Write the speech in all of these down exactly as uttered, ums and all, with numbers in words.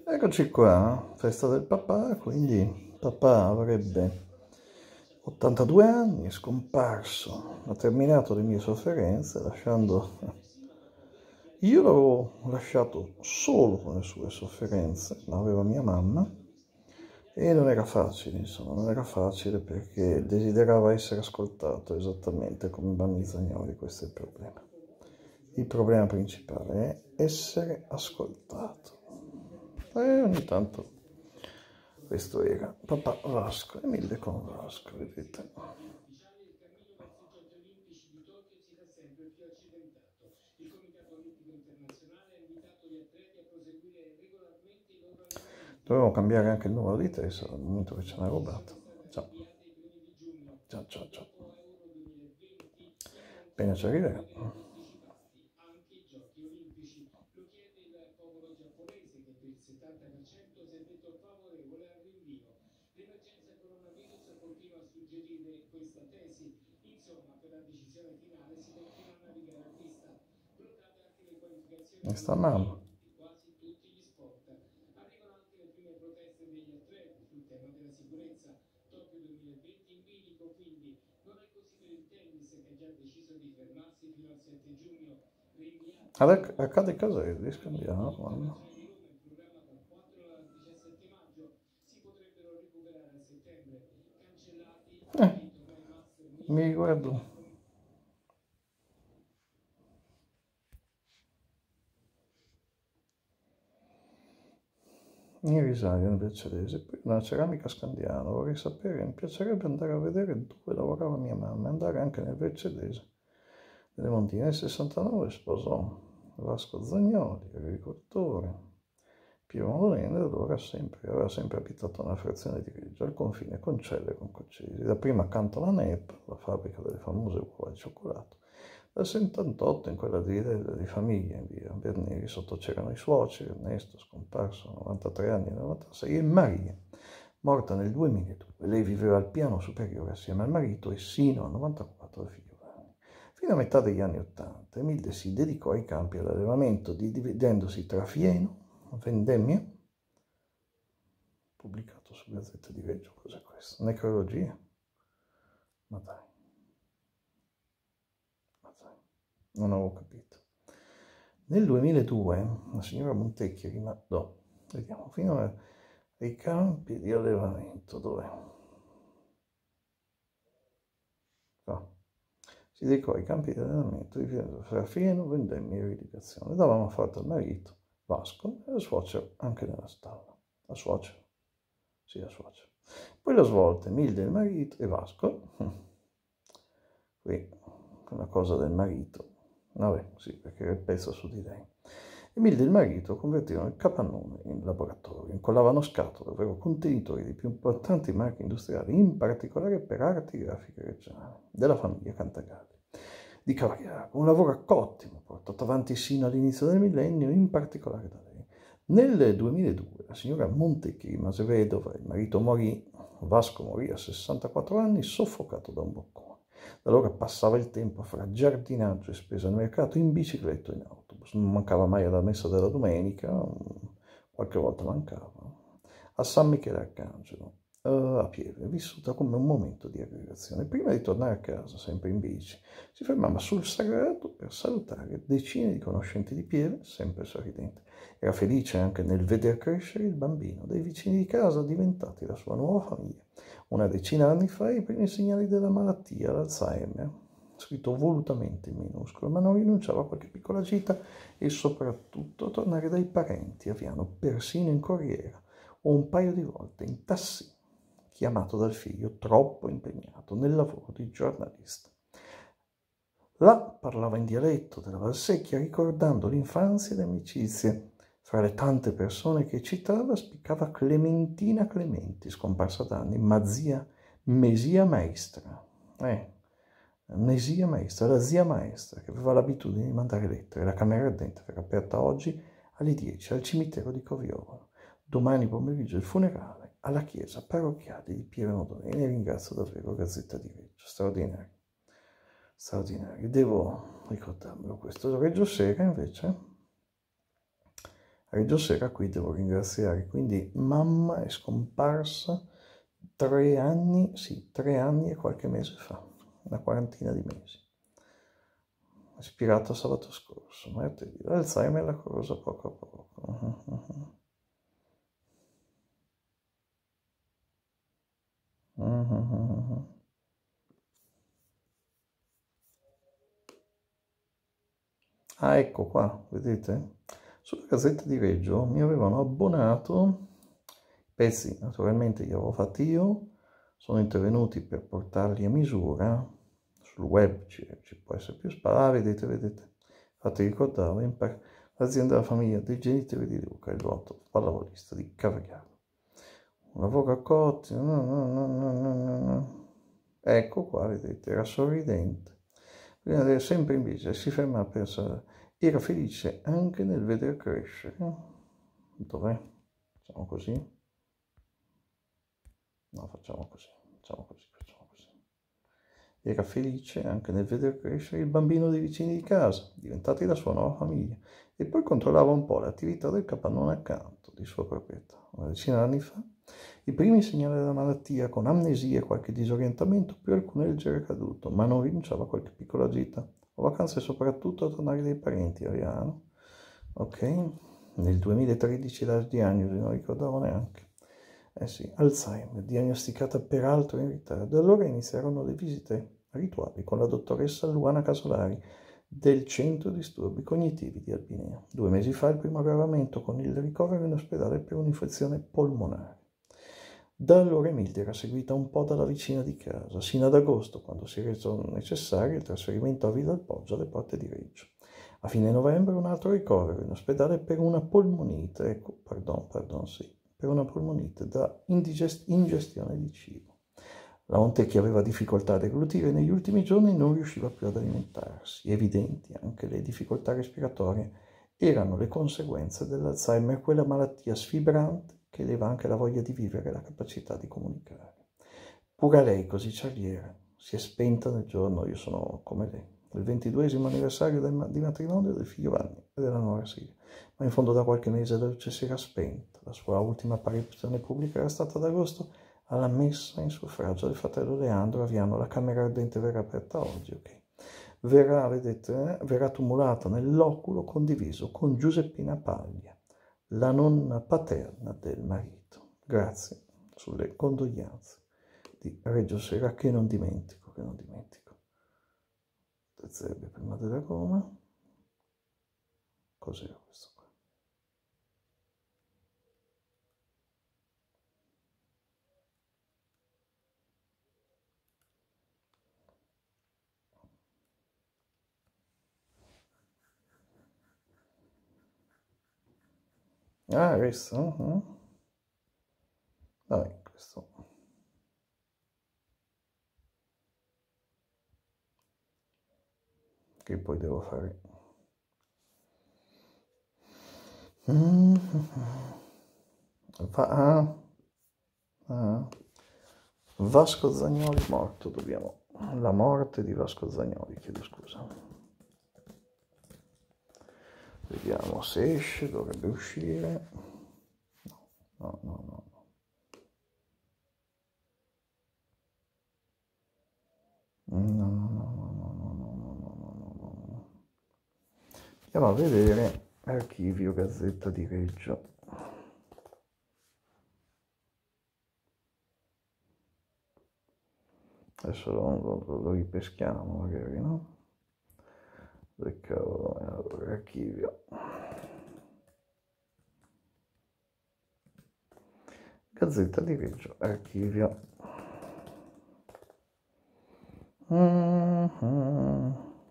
Eccoci qua, festa del papà, quindi papà avrebbe ottantadue anni, è scomparso, ha terminato le mie sofferenze lasciando... Io l'avevo lasciato solo con le sue sofferenze, ma aveva mia mamma e non era facile, insomma, non era facile perché desiderava essere ascoltato esattamente come Vanni Zagnoli, questo è il problema. Il problema principale è essere ascoltato. E ogni tanto questo era papà Vasco, Emilio con Vasco, vedete. Dovevo cambiare anche il numero di testa dal momento che ce n'è rubato. Già, già, già, già. Appena ci arriverà. E sta mamma. Ad- accade Caselli, scambiamo, mamma. Eh, mi riguardo. In Risaio, in Vercellese, poi una ceramica Scandiano, vorrei sapere, mi piacerebbe andare a vedere dove lavorava mia mamma, andare anche nel Vercellese delle Montine. Nel sessantanove sposò Vasco Zagnoli, agricoltore, Piero Modolini, allora sempre, aveva sempre abitato nella frazione di Reggio, al confine con Celle e con Coccesi, da prima accanto alla N E P, la fabbrica delle famose uova di cioccolato, dal settantotto in quella di, di famiglia in via Berneri, sotto c'erano i suoceri, Ernesto scomparso a novantatré anni nel novantasei e Maria, morta nel duemiladue. Lei viveva al piano superiore assieme al marito e sino al novantaquattro al figlio Vanni. Fino a metà degli anni ottanta Emilde si dedicò ai campi all'allevamento, dividendosi tra fieno, vendemmia, pubblicato su Gazzetta di Reggio, cos'è questo? Necrologia? Ma dai. Non avevo capito. Nel duemiladue la signora Montecchi rimandò, vediamo, fino ai campi di allevamento, dove? No. Si dedicò ai campi di allevamento, fra fieno, vendemmia e riedificazione. Davamo fatto al marito, Vasco, e al suocero anche nella stalla. La suocera? Sì, la suocera. Poi la svolta, Emilde il marito e Vasco. Qui, una cosa del marito. Vabbè, sì, perché il pezzo su di lei. Emilde e il marito convertirono il capannone in laboratorio, incollavano scatole, ovvero contenitori dei più importanti marchi industriali, in particolare per arti grafiche regionali, della famiglia Cantagalli di Cavaliago. Un lavoro ottimo, portato avanti sino all'inizio del millennio, in particolare da lei. Nel duemiladue la signora Montecchi rimase vedova, il marito morì, Vasco morì a sessantaquattro anni, soffocato da un boccone. Da allora passava il tempo fra giardinaggio e spesa al mercato, in bicicletta o in autobus. Non mancava mai alla messa della domenica, qualche volta mancava, a San Michele Arcangelo, a Pieve, vissuta come un momento di aggregazione. Prima di tornare a casa, sempre in bici, si fermava sul Sagrato per salutare decine di conoscenti di Pieve, sempre sorridente. Era felice anche nel veder crescere il bambino dei vicini di casa, diventati la sua nuova famiglia. Una decina di anni fa i primi segnali della malattia, l'Alzheimer, scritto volutamente in minuscolo, ma non rinunciava a qualche piccola gita e soprattutto a tornare dai parenti a Viano, persino in corriera o un paio di volte in tassì, chiamato dal figlio troppo impegnato nel lavoro di giornalista. Là parlava in dialetto della Valsecchia, ricordando l'infanzia e le amicizie. Fra le tante persone che citava spiccava Clementina Clementi, scomparsa da anni, ma zia Mesia Maestra. Eh, Mesia Maestra, la zia maestra, che aveva l'abitudine di mandare lettere. La camera ardente verrà aperta oggi alle dieci al cimitero di Coviolo. Domani pomeriggio il funerale alla chiesa parrocchiale di Pieve Modolini. E ringrazio davvero Gazzetta di Reggio, straordinario. Straordinario. Devo ricordarmelo questo. Reggio Sera invece Reggio Sera qui devo ringraziare, quindi mamma è scomparsa tre anni, sì, tre anni e qualche mese fa, una quarantina di mesi. È ispirato sabato scorso, martedì, l'Alzheimer la cosa poco a poco. Uh-huh, uh-huh. Uh-huh. Ah, ecco qua, vedete? Sulla Gazzetta di Reggio mi avevano abbonato, pezzi naturalmente li avevo fatti io, sono intervenuti per portarli a misura, sul web ci, ci può essere più spazio, ah, vedete, vedete, fate ricordare, l'azienda della famiglia dei genitori di Luca, il nuoto pallavolista di Cavagliano. Un lavoro a cotti, no, no, no, no, no, no. Ecco qua, vedete, era sorridente. Era sempre invece si ferma a pensare, era felice anche nel veder crescere. Dov'è? Facciamo così? No, facciamo così, facciamo così, facciamo così. Era felice anche nel veder crescere il bambino dei vicini di casa, diventati la sua nuova famiglia, e poi controllava un po' l'attività del capannone accanto, di sua proprietà. Una decina d'anni fa, i primi segnali della malattia, con amnesia e qualche disorientamento, più alcun leggero caduto, ma non rinunciava a qualche piccola gita, o vacanze soprattutto a tornare dai parenti, Ariano. Ok? Nel duemilatredici la diagnosi, non ricordavo neanche. Eh sì, Alzheimer, diagnosticata peraltro in ritardo. Allora iniziarono le visite rituali con la dottoressa Luana Casolari del Centro Disturbi Cognitivi di Albinea. Due mesi fa il primo aggravamento con il ricovero in ospedale per un'infezione polmonare. Da allora Emilde era seguita un po' dalla vicina di casa, sino ad agosto, quando si è reso necessario il trasferimento a Villa al Poggio alle porte di Reggio. A fine novembre un altro ricovero in ospedale per una polmonite, ecco, pardon, pardon, sì, per una polmonite da indigest- ingestione di cibo. La Montecchi aveva difficoltà a deglutire e negli ultimi giorni non riusciva più ad alimentarsi. Evidenti anche le difficoltà respiratorie erano le conseguenze dell'Alzheimer, quella malattia sfibrante che leva anche la voglia di vivere e la capacità di comunicare. Pure lei, così ciarliera, si è spenta nel giorno, io sono come lei, il ventiduesimo anniversario del, di matrimonio del figlio Vanni e della nuora Silvia, ma in fondo da qualche mese la luce si era spenta. La sua ultima apparizione pubblica era stata ad agosto alla messa in suffragio del fratello Leandro a Viano. La camera ardente verrà aperta oggi, ok? Verrà, vedete, eh, verrà tumulata nell'oculo condiviso con Giuseppina Paglia, la nonna paterna del marito. Grazie sulle condoglianze di Reggio Sera, che non dimentico, che non dimentico. Zerbe prima della Roma. Cos'era questo qua? Ah, questo? Uh-huh. Vabbè, questo. Che poi devo fare? Mm-hmm. Va- ah, ah. Vasco Zagnoli morto, dobbiamo... La morte di Vasco Zagnoli, chiedo scusa. Vediamo se esce, dovrebbe uscire. No, no, no, no. No, no, no, no, no, no, no, no, no, no. Andiamo a vedere archivio Gazzetta di Reggio. Adesso lo, lo, lo ripeschiamo magari, no? Dove cavolo è? Allora, archivio. Gazzetta di Reggio, archivio. Mm-hmm.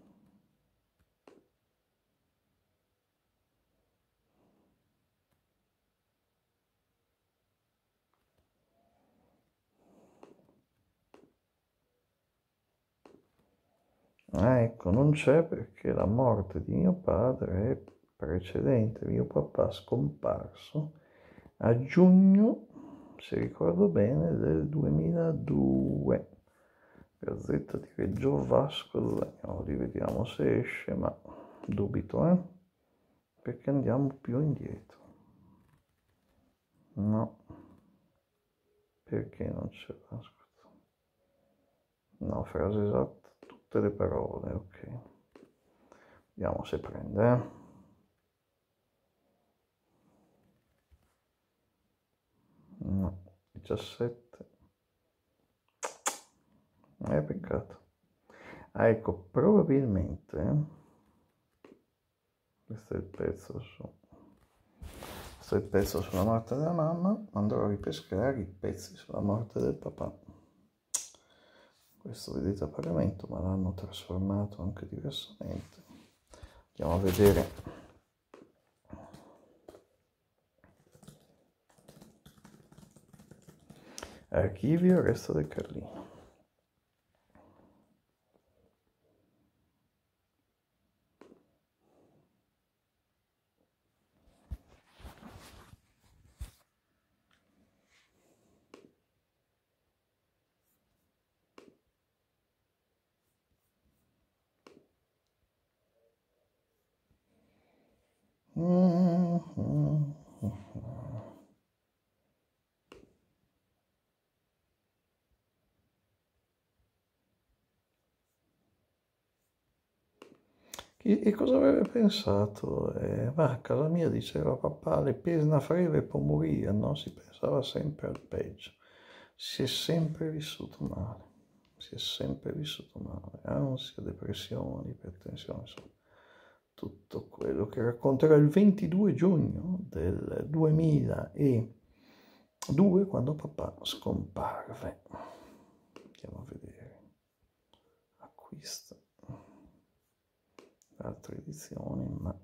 Ah, ecco, non c'è perché la morte di mio padre è precedente. Mio papà scomparso a giugno, se ricordo bene, del duemiladue. Gazzetta di Reggio, Vasco Zagnoli, vediamo se esce, ma dubito, eh? Perché andiamo più indietro. No. Perché non c'è? Aspetta. No, frase esatta, tutte le parole, ok. Vediamo se prende, eh. No, diciassette. È peccato. Ah, ecco, probabilmente, eh, questo è il pezzo su, questo è il pezzo sulla morte della mamma, andrò a ripescare i pezzi sulla morte del papà. Questo vedete a pagamento, ma l'hanno trasformato anche diversamente. Andiamo a vedere. Archivio Resto del Carlino. Mm-hmm. E, e cosa avrebbe pensato? Eh, ma a casa mia diceva papà, le pesna freve può morire, no? Si pensava sempre al peggio. Si è sempre vissuto male, si è sempre vissuto male, ansia, depressione, ipertensione, insomma, tutto quello che racconterà il ventidue giugno del duemiladue, quando papà scomparve. Andiamo a vedere. Acquista altre edizioni, ma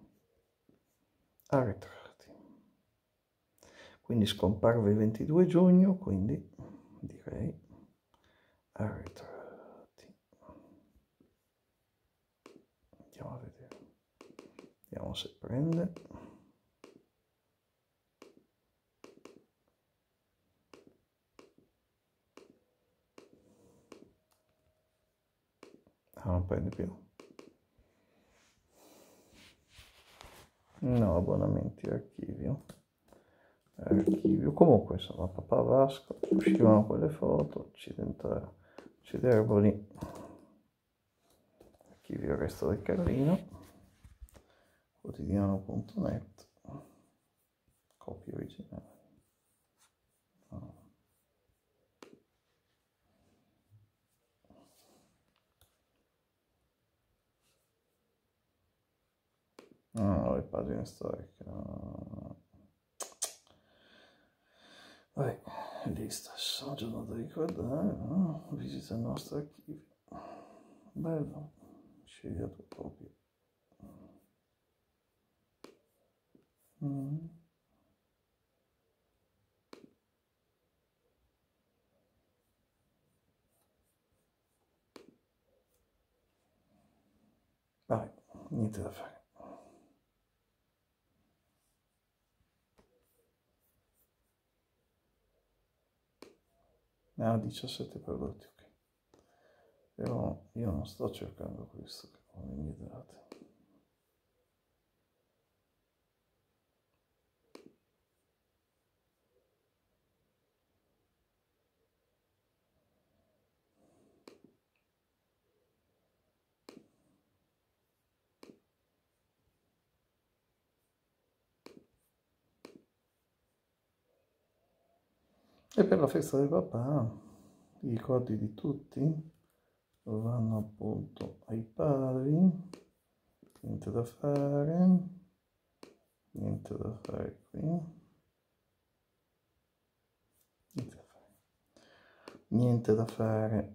arretrati. Quindi scomparve il ventidue giugno, quindi direi arretrati. Andiamo a vedere. Vediamo se prende. Ah, non prende più. No, abbonamenti, archivio. Archivio. Comunque, insomma, papà Vasco, uscivano quelle foto, accidentali, acciderboli. Archivio Resto del Carlino, quotidiano punto net, copia originale. No. No, le pagine storiche. No. Vabbè, lista, sono giorno da ricordare, no? Visita il nostro archivio. Bello, scegliato proprio. Mm. Vabbè, niente da fare. Ne ha diciassette prodotti, ok. Però io non sto cercando questo con le mie date. E per la festa del papà, i ricordi di tutti vanno appunto ai padri, niente da fare, niente da fare qui, niente da fare, niente da fare.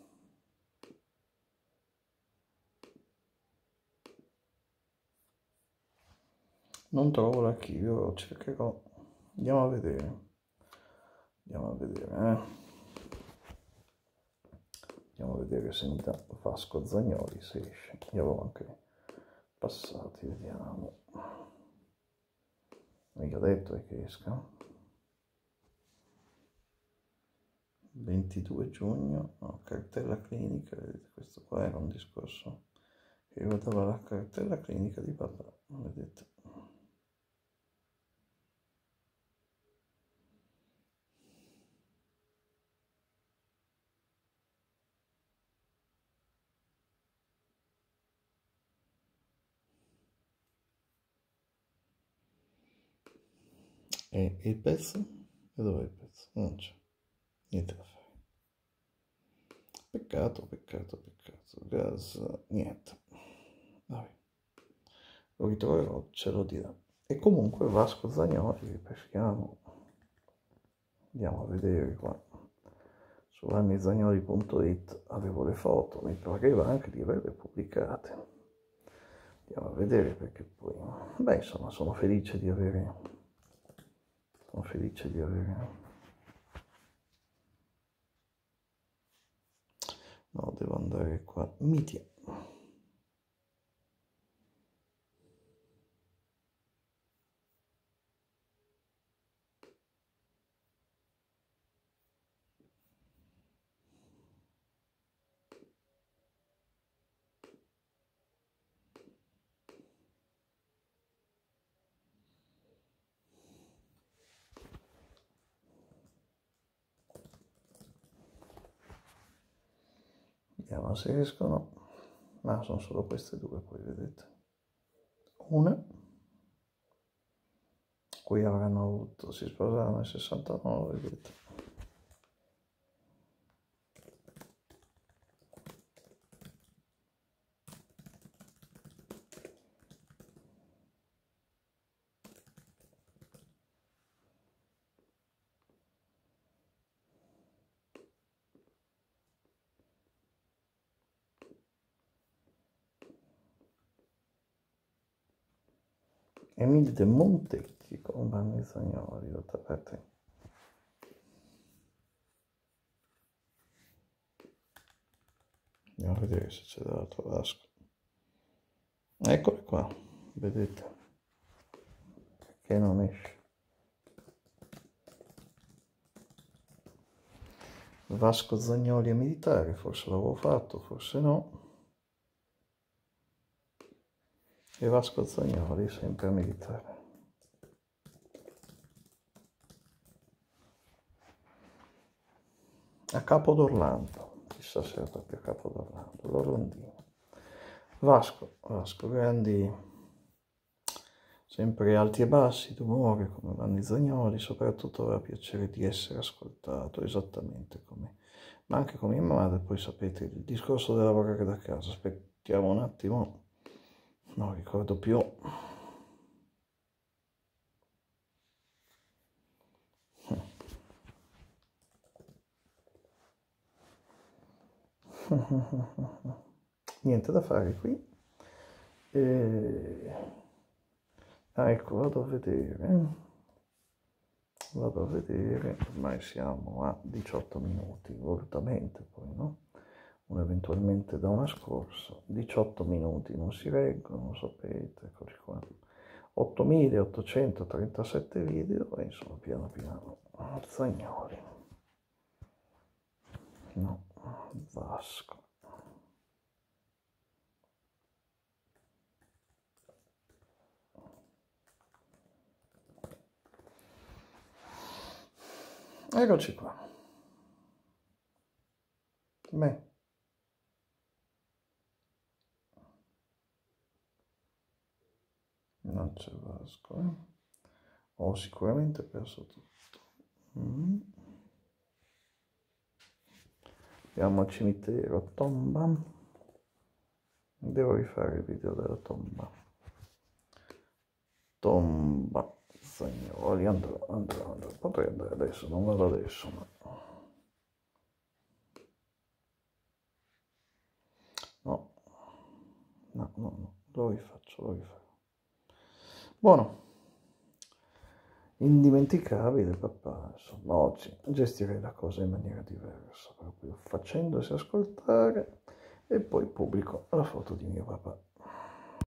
Non trovo l'archivio, lo cercherò, andiamo a vedere, andiamo a vedere, eh. Andiamo a vedere se mi dà Vasco Zagnoli, se esce. Io avevo anche passati, vediamo. Io ho detto è che esca. ventidue giugno, no, cartella clinica, vedete, questo qua era un discorso che riguardava la cartella clinica di papà, vedete. E il pezzo? E dov'è il pezzo? Non c'è. Niente da fare. Peccato, peccato, peccato. Gas, niente. Vabbè. Lo ritroverò, ce lo dirà. E comunque Vasco Zagnoli, peschiamo. Andiamo a vedere qua. Su vannizagnoli punto it avevo le foto, mi pareva anche di averle pubblicate. Andiamo a vedere perché poi... Beh, insomma, sono felice di avere... Sono felice di avere... No, devo andare qua. Media. Vediamo se riescono. Ma sono solo queste due, poi vedete. Una. Qui avranno avuto, si sposarono nel sessantanove, vedete. Emile De Montecchi con Vanni Zagnoli, da tapete. Andiamo a vedere se c'è dall'altro Vasco. Eccole qua, vedete? Che non esce. Vasco Zagnoli è militare, forse l'avevo fatto, forse no. E Vasco Zagnoli sempre militare. A Capo d'Orlando, chissà se era proprio a Capo d'Orlando, l'Orlandino. Vasco, Vasco, grandi, sempre alti e bassi d'umore come Vanni Zagnoli, soprattutto aveva piacere di essere ascoltato, esattamente come, ma anche come mia madre. Poi sapete il discorso del lavorare da casa, aspettiamo un attimo, non ricordo più. Niente da fare qui. E... ah, ecco, vado a vedere, vado a vedere, ormai siamo a diciotto minuti, volutamente poi, no? Uno eventualmente da una scorsa, diciotto minuti non si reggono, sapete, eccoli qua, ottomilaottocentotrentasette video e insomma piano piano, Zagnoli, no, Vasco. Eccoci qua. Beh. Non c'è Vasco, eh? Ho sicuramente perso tutto. Mm. Andiamo al cimitero, tomba. Devo rifare il video della tomba. Tomba. Zagnoli, andrò, andrò, andrò. Potrei andare adesso, non vado adesso, ma... No, no, no, no, lo rifaccio, lo rifaccio. Buono. Indimenticabile papà, insomma, oggi gestirei la cosa in maniera diversa, proprio facendosi ascoltare e poi pubblico la foto di mio papà.